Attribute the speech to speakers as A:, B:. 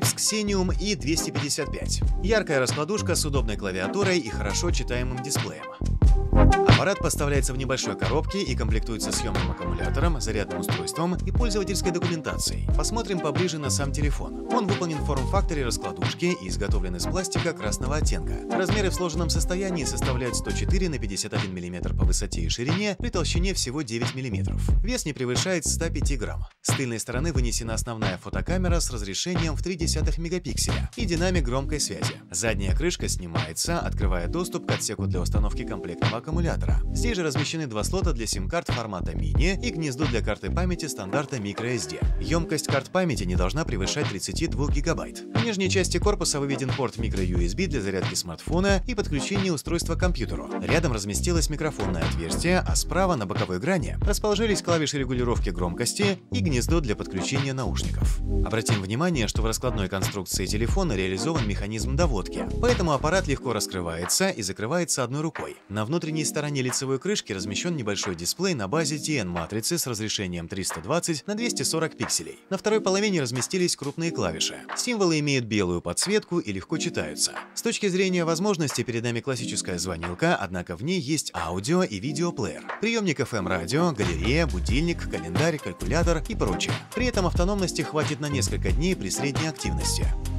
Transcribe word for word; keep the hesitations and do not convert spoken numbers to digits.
A: Philips Xenium и двести пятьдесят пять. Яркая раскладушка с удобной клавиатурой и хорошо читаемым дисплеем. Аппарат поставляется в небольшой коробке и комплектуется съемным аккумулятором, зарядным устройством и пользовательской документацией. Посмотрим поближе на сам телефон. Он выполнен в форм-факторе раскладушки и изготовлен из пластика красного оттенка. Размеры в сложенном состоянии составляют сто четыре на пятьдесят один миллиметр по высоте и ширине при толщине всего девять миллиметров. Вес не превышает ста пяти грамм. С тыльной стороны вынесена основная фотокамера с разрешением в три десятых мегапикселя и динамик громкой связи. Задняя крышка снимается, открывая доступ к отсеку для установки комплектного аккумулятора. Здесь же размещены два слота для сим-карт формата мини и гнездо для карты памяти стандарта microSD. Емкость карт памяти не должна превышать тридцати двух гигабайт. В нижней части корпуса выведен порт microUSB для зарядки смартфона и подключения устройства к компьютеру. Рядом разместилось микрофонное отверстие, а справа на боковой грани расположились клавиши регулировки громкости и гнездо для подключения наушников. Обратим внимание, что в раскладной конструкции телефона реализован механизм доводки, поэтому аппарат легко раскрывается и закрывается одной рукой. На внутренней стороне лицевой крышки размещен небольшой дисплей на базе ти эн-матрицы с разрешением триста двадцать на двести сорок пикселей. На второй половине разместились крупные клавиши. Символы имеют белую подсветку и легко читаются. С точки зрения возможностей перед нами классическая звонилка, однако в ней есть аудио и видеоплеер, приемник эф эм-радио, галерея, будильник, календарь, калькулятор и прочее. При этом автономности хватит на несколько дней при средней активности.